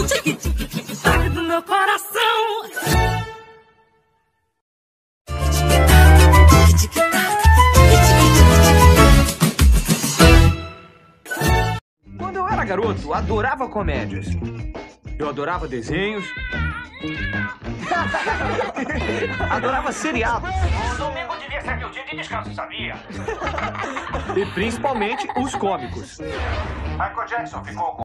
Tic-tic-tac do meu coração. Quando eu era garoto, adorava comédias. Eu adorava desenhos. Adorava seriados. O domingo devia ser meu dia de descanso, sabia? E principalmente os cômicos. Michael Jackson ficou com